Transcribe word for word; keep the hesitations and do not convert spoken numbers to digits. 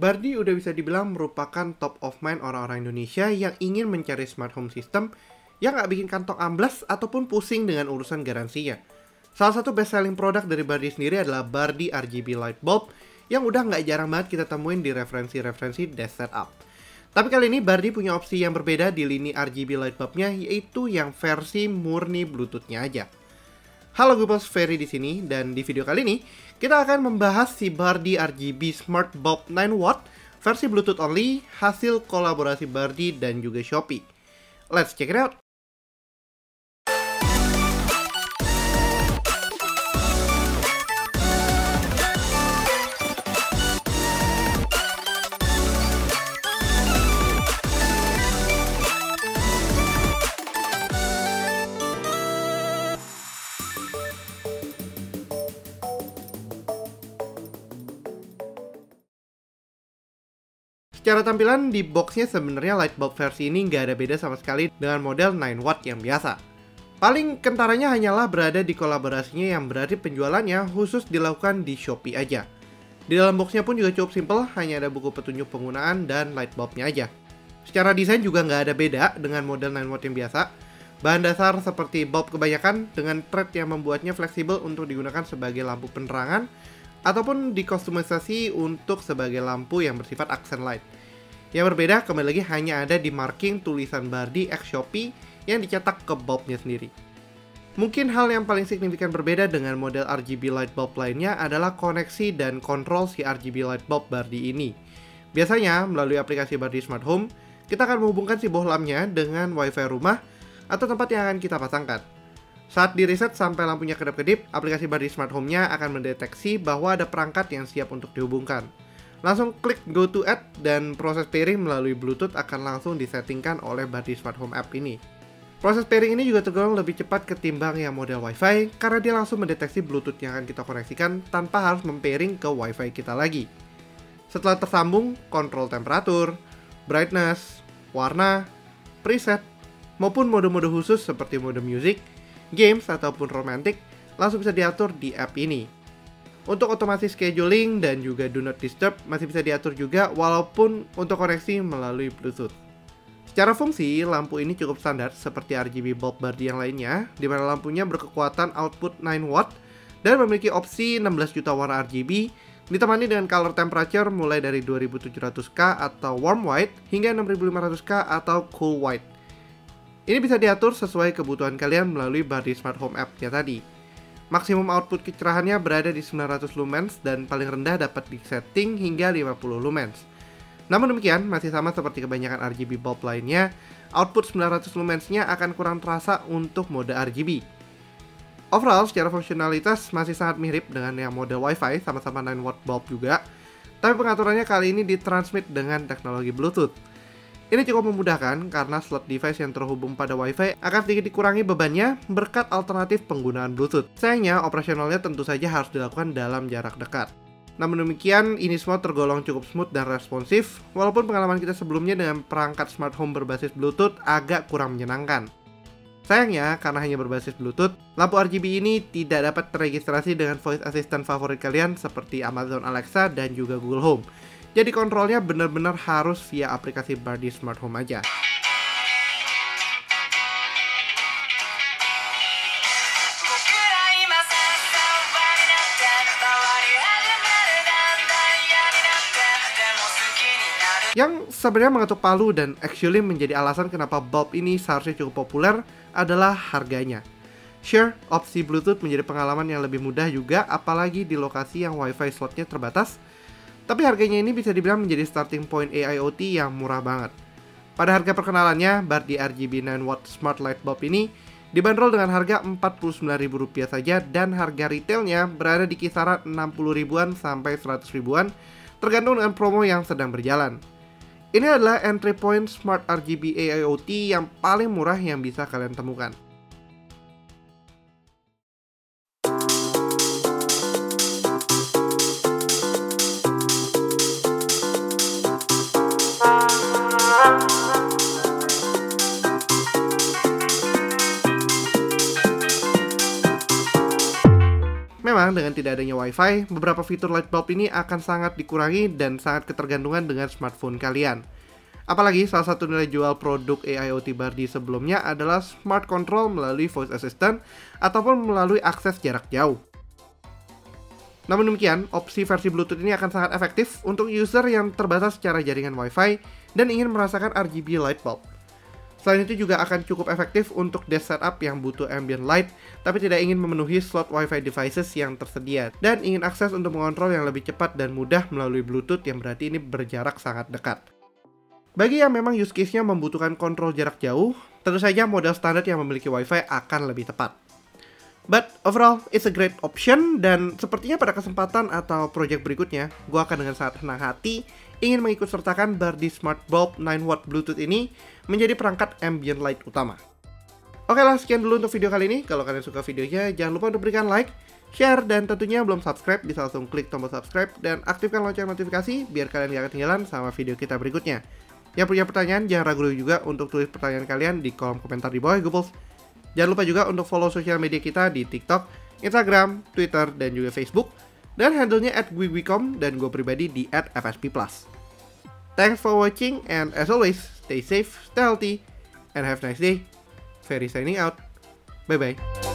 Bardi udah bisa dibilang merupakan top of mind orang-orang Indonesia yang ingin mencari smart home system yang nggak bikin kantong amblas ataupun pusing dengan urusan garansinya. Salah satu best selling produk dari Bardi sendiri adalah Bardi R G B Light Bulb yang udah nggak jarang banget kita temuin di referensi-referensi desk setup. Tapi kali ini Bardi punya opsi yang berbeda di lini R G B Light Bulb-nya, yaitu yang versi murni Bluetooth-nya aja. Halo Goopers, Ferry di sini, dan di video kali ini kita akan membahas si Bardi R G B Smart Bulb nine watt versi Bluetooth only hasil kolaborasi Bardi dan juga Shopee. Let's check it out! Secara tampilan di boxnya sebenarnya light bulb versi ini nggak ada beda sama sekali dengan model nine watt yang biasa. Paling kentarannya hanyalah berada di kolaborasinya yang berarti penjualannya khusus dilakukan di Shopee aja. Di dalam boxnya pun juga cukup simple, hanya ada buku petunjuk penggunaan dan light bulbnya aja. Secara desain juga nggak ada beda dengan model nine watt yang biasa. Bahan dasar seperti bulb kebanyakan dengan thread yang membuatnya fleksibel untuk digunakan sebagai lampu penerangan ataupun dikostumisasi untuk sebagai lampu yang bersifat accent light. Yang berbeda kembali lagi hanya ada di marking tulisan Bardi X Shopee yang dicetak ke bulbnya sendiri. Mungkin hal yang paling signifikan berbeda dengan model R G B light bulb lainnya adalah koneksi dan kontrol si R G B light bulb Bardi ini. Biasanya melalui aplikasi Bardi Smart Home, kita akan menghubungkan si bohlamnya dengan WiFi rumah atau tempat yang akan kita pasangkan. Saat di reset sampai lampunya kedap-kedip, aplikasi Bardi Smart Home-nya akan mendeteksi bahwa ada perangkat yang siap untuk dihubungkan. Langsung klik Go to Add dan proses pairing melalui Bluetooth akan langsung disettingkan oleh Bardi Smart Home App ini. Proses pairing ini juga tergolong lebih cepat ketimbang yang model Wi-Fi karena dia langsung mendeteksi Bluetooth yang akan kita koneksikan tanpa harus mempairing ke Wi-Fi kita lagi. Setelah tersambung, kontrol temperatur, brightness, warna, preset, maupun mode-mode khusus seperti mode music, games, ataupun romantic langsung bisa diatur di app ini. Untuk otomasi scheduling dan juga do not disturb masih bisa diatur juga walaupun untuk koneksi melalui Bluetooth. Secara fungsi, lampu ini cukup standar seperti R G B bulb Bardi yang lainnya, di mana lampunya berkekuatan output nine watt dan memiliki opsi enam belas juta warna R G B, ditemani dengan color temperature mulai dari dua ribu tujuh ratus K atau warm white hingga enam ribu lima ratus K atau cool white. Ini bisa diatur sesuai kebutuhan kalian melalui Bardi Smart Home App-nya tadi. Maksimum output kecerahannya berada di sembilan ratus lumens dan paling rendah dapat disetting hingga lima puluh lumens. Namun demikian, masih sama seperti kebanyakan R G B bulb lainnya, output sembilan ratus lumens-nya akan kurang terasa untuk mode R G B. Overall, secara fungsionalitas masih sangat mirip dengan yang model Wi-Fi, sama-sama nine watt bulb juga, tapi pengaturannya kali ini ditransmit dengan teknologi Bluetooth. Ini cukup memudahkan karena slot device yang terhubung pada Wi-Fi akan sedikit dikurangi bebannya berkat alternatif penggunaan Bluetooth. Sayangnya, operasionalnya tentu saja harus dilakukan dalam jarak dekat. Namun demikian, ini semua tergolong cukup smooth dan responsif, walaupun pengalaman kita sebelumnya dengan perangkat smart home berbasis Bluetooth agak kurang menyenangkan. Sayangnya, karena hanya berbasis Bluetooth, lampu R G B ini tidak dapat terregistrasi dengan voice assistant favorit kalian seperti Amazon Alexa dan juga Google Home. Jadi kontrolnya benar-benar harus via aplikasi Bardi Smart Home aja. Yang sebenarnya mengetuk palu dan actually menjadi alasan kenapa bulb ini seharusnya cukup populer adalah harganya. Sure, opsi Bluetooth menjadi pengalaman yang lebih mudah juga, apalagi di lokasi yang Wi-Fi slotnya terbatas. Tapi harganya ini bisa dibilang menjadi starting point A I O T yang murah banget. Pada harga perkenalannya, Bardi R G B nine watt Smart Light Bulb ini dibanderol dengan harga empat puluh sembilan ribu rupiah saja dan harga retailnya berada di kisaran enam puluh ribuan sampai seratus ribuan tergantung dengan promo yang sedang berjalan. Ini adalah entry point Smart R G B A I O T yang paling murah yang bisa kalian temukan. Memang sekarang dengan tidak adanya Wi-Fi, beberapa fitur light bulb ini akan sangat dikurangi dan sangat ketergantungan dengan smartphone kalian. Apalagi salah satu nilai jual produk A I O T Bardi sebelumnya adalah smart control melalui voice assistant ataupun melalui akses jarak jauh. Namun demikian, opsi versi Bluetooth ini akan sangat efektif untuk user yang terbatas secara jaringan Wi-Fi dan ingin merasakan R G B light bulb. Selain itu juga akan cukup efektif untuk desk setup yang butuh ambient light tapi tidak ingin memenuhi slot Wi-Fi devices yang tersedia dan ingin akses untuk mengontrol yang lebih cepat dan mudah melalui Bluetooth yang berarti ini berjarak sangat dekat. Bagi yang memang use case-nya membutuhkan kontrol jarak jauh, tentu saja model standar yang memiliki Wi-Fi akan lebih tepat. But overall, it's a great option dan sepertinya pada kesempatan atau project berikutnya, gue akan dengan sangat senang hati ingin mengikut sertakan Bardi Smart Bulb nine watt Bluetooth ini menjadi perangkat ambient light utama. Oke lah, sekian dulu untuk video kali ini. Kalau kalian suka videonya, jangan lupa untuk berikan like, share, dan tentunya belum subscribe, bisa langsung klik tombol subscribe dan aktifkan lonceng notifikasi biar kalian gak ketinggalan sama video kita berikutnya. Yang punya pertanyaan, jangan ragu juga untuk tulis pertanyaan kalian di kolom komentar di bawah ya, Gooples. Jangan lupa juga untuk follow sosial media kita di TikTok, Instagram, Twitter, dan juga Facebook. Dan handle-nya at gwigwicom dan gue pribadi di at f s p plus. Thanks for watching and as always, stay safe, stay healthy, and have a nice day. Ferry signing out. Bye-bye.